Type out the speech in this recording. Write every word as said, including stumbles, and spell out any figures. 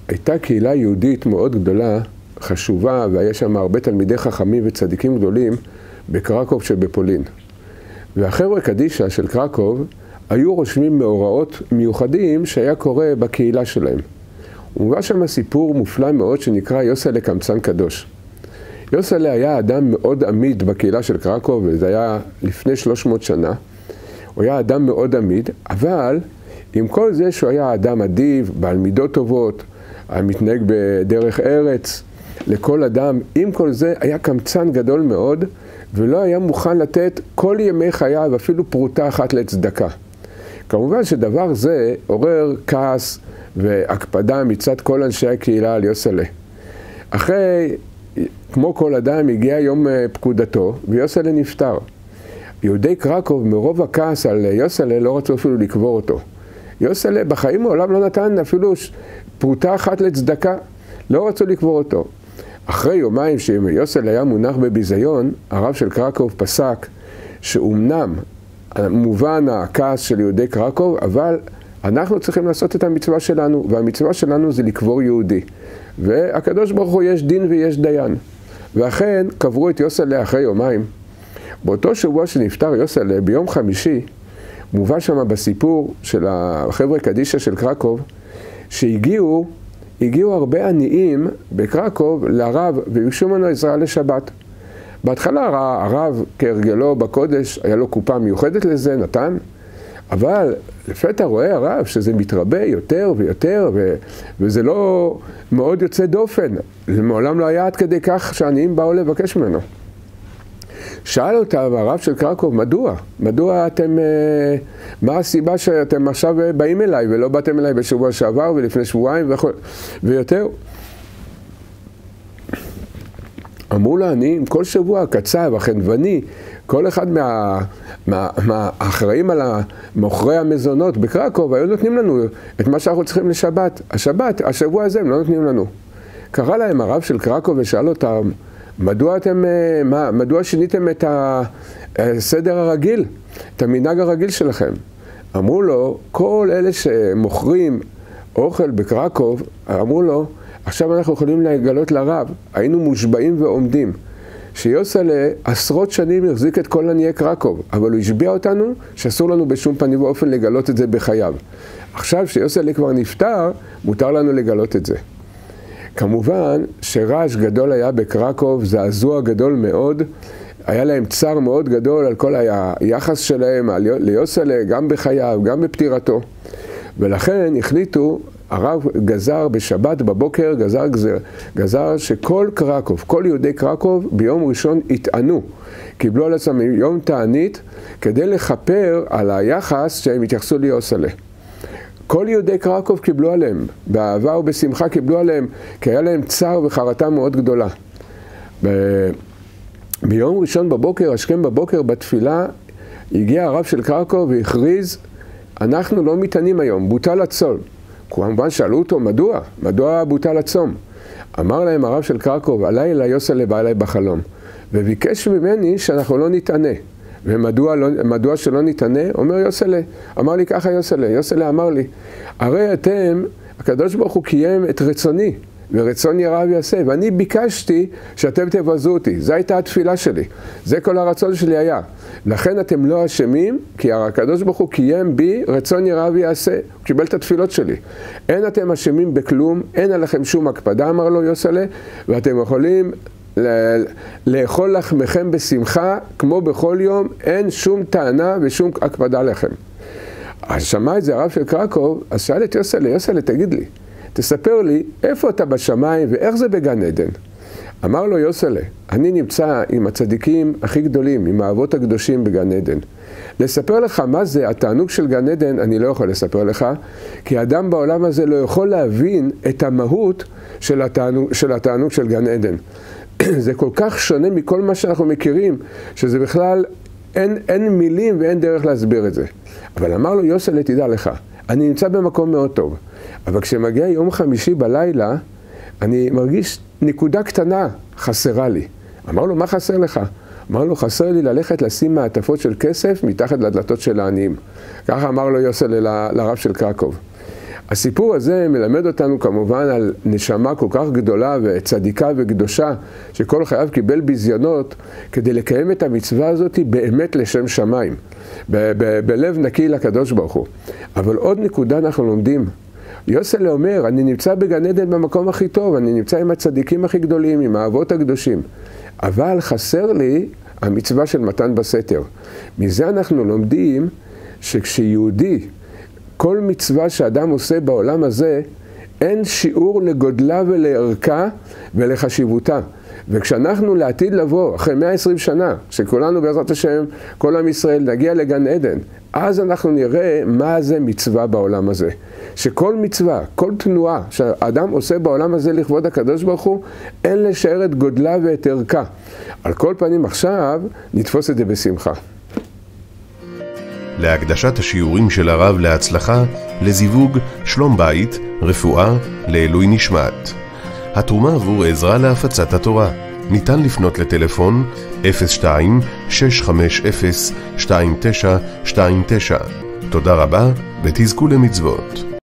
הייתה קהילה יהודית מאוד גדולה, חשובה, והיה שם הרבה תלמידי חכמים וצדיקים גדולים בקרקוב שבפולין. והחבר'ה קדישא של קרקוב היו רושמים מאורעות מיוחדים שהיה קורה בקהילה שלהם. ומובא שם סיפור מופלא מאוד שנקרא יוסלה קמצן קדוש. יוסלה היה אדם מאוד עמיד בקהילה של קרקוב, וזה היה לפני שלוש מאות שנה. הוא היה אדם מאוד עמיד, אבל עם כל זה שהוא היה אדם אדיב, בעל מידות טובות, מתנהג בדרך ארץ לכל אדם, עם כל זה היה קמצן גדול מאוד, ולא היה מוכן לתת כל ימי חייו, אפילו פרוטה אחת לצדקה. כמובן שדבר זה עורר כעס והקפדה מצד כל אנשי הקהילה על יוסלה. אחרי, כמו כל אדם, הגיע יום פקודתו, ויוסלה נפטר. יהודי קרקוב, מרוב הכעס על יוסלה, לא רצו אפילו לקבור אותו. יוסלה בחיים העולם לא נתן אפילו פרוטה אחת לצדקה, לא רצו לקבור אותו. אחרי יומיים שיוסלה היה מונח בביזיון, הרב של קרקוב פסק שאומנם מובן הכעס של יהודי קרקוב, אבל אנחנו צריכים לעשות את המצווה שלנו, והמצווה שלנו זה לקבור יהודי. והקדוש ברוך הוא יש דין ויש דיין. ואכן קברו את יוסלה אחרי יומיים. באותו שבוע שנפטר יוסלה, ביום חמישי, מובא שם בסיפור של החבר'ה קדישא של קרקוב, שהגיעו הגיעו הרבה עניים בקרקוב לרב וביקשו ממנו עזרה לשבת. בהתחלה הרב כהרגלו בקודש היה לו קופה מיוחדת לזה, נתן, אבל לפתע רואה הרב שזה מתרבה יותר ויותר, ו... וזה לא מאוד יוצא דופן. מעולם לא היה עד כדי כך שעניים באו לבקש ממנו. שאל אותה הרב של קרקוב, מדוע? מדוע אתם, מה הסיבה שאתם עכשיו באים אליי ולא באתם אליי בשבוע שעבר ולפני שבועיים וכו' ויותר? אמרו לו, אני עם כל שבוע הקצב, החנווני, כל אחד מה, מה, מהאחראים על מוכרי המזונות בקרקוב, היו נותנים לנו את מה שאנחנו צריכים לשבת. השבת, השבוע הזה הם לא נותנים לנו. קרא להם הרב של קרקוב ושאל אותם, מדוע אתם, מה, מדוע שיניתם את הסדר הרגיל, את המנהג הרגיל שלכם? אמרו לו, כל אלה שמוכרים אוכל בקרקוב, אמרו לו, עכשיו אנחנו יכולים לגלות לרב, היינו מושבעים ועומדים, שיוסלה עשרות שנים החזיק את כל עניי קרקוב, אבל הוא השביע אותנו שאסור לנו בשום פנים ואופן לגלות את זה בחייו. עכשיו שיוסלה כבר נפטר, מותר לנו לגלות את זה. כמובן שרעש גדול היה בקרקוב, זעזוע גדול מאוד, היה להם צער מאוד גדול על כל היחס שלהם ליוסלה, גם בחייו, גם בפטירתו. ולכן החליטו, הרב גזר בשבת בבוקר, גזר, גזר, גזר שכל קרקוב, כל יהודי קרקוב ביום ראשון התענו, קיבלו על עצמם יום תענית כדי לכפר על היחס שהם התייחסו ליוסלה. כל יהודי קרקוב קיבלו עליהם, באהבה ובשמחה קיבלו עליהם, כי היה להם צער וחרטה מאוד גדולה. ב... ביום ראשון בבוקר, השכם בבוקר בתפילה, הגיע הרב של קרקוב והכריז, אנחנו לא מתענים היום, בוטל הצום. כמובן שאלו אותו, מדוע? מדוע בוטל הצום? אמר להם הרב של קרקוב, הלילה יוסלה בא אליי בחלום, וביקש ממני שאנחנו לא נתענה. ומדוע לא, מדוע שלא נתענה? אומר יוסלה, אמר לי ככה יוסלה, יוסלה אמר לי, הרי אתם, הקדוש ברוך הוא קיים את רצוני, ורצון יראה ויעשה, ואני ביקשתי שאתם תבזו אותי, זו הייתה התפילה שלי, זה כל הרצון שלי היה, לכן אתם לא אשמים, כי הקדוש ברוך הוא קיים בי רצון יראה ויעשה, הוא קיבל את התפילות שלי, אין אתם אשמים בכלום, אין עליכם שום הקפדה, אמר לו יוסלה, ואתם יכולים לאכול לחמכם בשמחה, כמו בכל יום, אין שום טענה ושום הקפדה לכם. אז שמע את זה הרב של קרקוב, אז שאל את יוסלה, יוסלה תגיד לי, תספר לי איפה אתה בשמיים ואיך זה בגן עדן. אמר לו יוסלה, אני נמצא עם הצדיקים הכי גדולים, עם האבות הקדושים בגן עדן. לספר לך מה זה התענוג של גן עדן, אני לא יכול לספר לך, כי אדם בעולם הזה לא יכול להבין את המהות של התענוג של, התענוג של גן עדן. זה כל כך שונה מכל מה שאנחנו מכירים, שזה בכלל אין, אין מילים ואין דרך להסביר את זה. אבל אמר לו יוסלה, תדע לך, אני נמצא במקום מאוד טוב, אבל כשמגיע יום חמישי בלילה, אני מרגיש נקודה קטנה חסרה לי. אמר לו, מה חסר לך? אמר לו, חסר לי ללכת לשים מעטפות של כסף מתחת לדלתות של העניים. ככה אמר לו יוסלה לרב של קרקוב. הסיפור הזה מלמד אותנו כמובן על נשמה כל כך גדולה וצדיקה וקדושה, שכל חייו קיבל בזיונות כדי לקיים את המצווה הזאת באמת לשם שמיים, ב- ב- בלב נקי לקדוש ברוך הוא. אבל עוד נקודה אנחנו לומדים. יוסל אומר, אני נמצא בגן עדן במקום הכי טוב, אני נמצא עם הצדיקים הכי גדולים, עם האבות הקדושים. אבל חסר לי המצווה של מתן בסתר. מזה אנחנו לומדים שכשיהודי, כל מצווה שאדם עושה בעולם הזה, אין שיעור לגודלה ולערכה ולחשיבותה. וכשאנחנו לעתיד לבוא, אחרי מאה ועשרים שנה, שכולנו בעזרת השם, כל עם ישראל נגיע לגן עדן, אז אנחנו נראה מה זה מצווה בעולם הזה. שכל מצווה, כל תנועה שהאדם עושה בעולם הזה לכבוד הקדוש ברוך הוא, אין לשער את גודלה ואת ערכה. על כל פנים עכשיו נתפוס את זה בשמחה. להקדשת השיעורים של הרב להצלחה, לזיווג, שלום בית, רפואה, לעילוי נשמת. התרומה עבור עזרה להפצת התורה. ניתן לפנות לטלפון אפס שתיים שש חמש אפס שתיים תשע שתיים תשע. תודה רבה ותזכו למצוות.